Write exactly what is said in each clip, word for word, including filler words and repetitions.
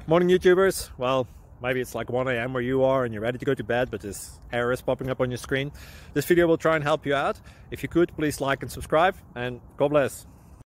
Morning YouTubers. Well, maybe it's like one A M where you are and you're ready to go to bed, but this error is popping up on your screen. This video will try and help you out. If you could, please like and subscribe, and God bless.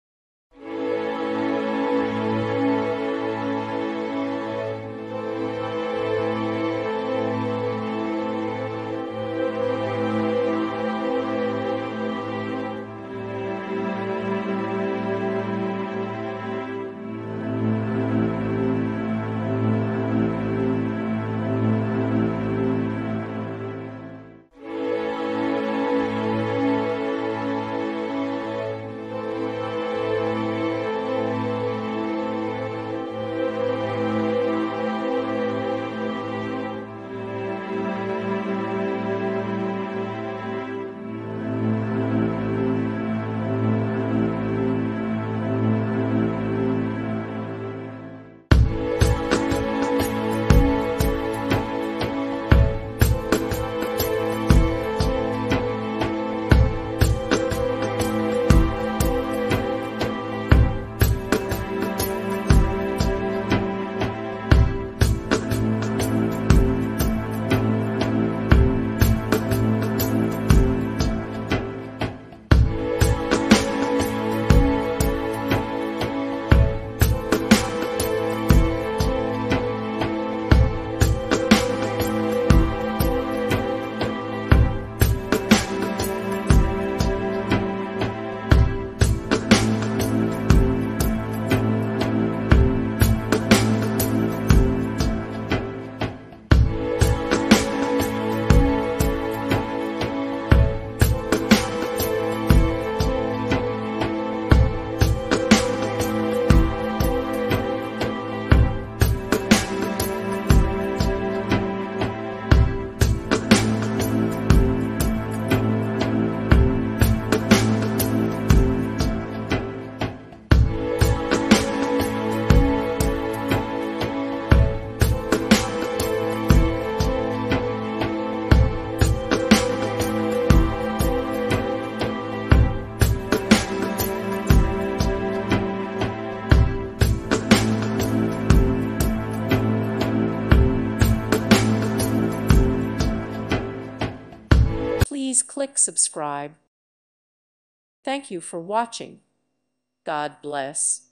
Please click subscribe. Thank you for watching. God bless.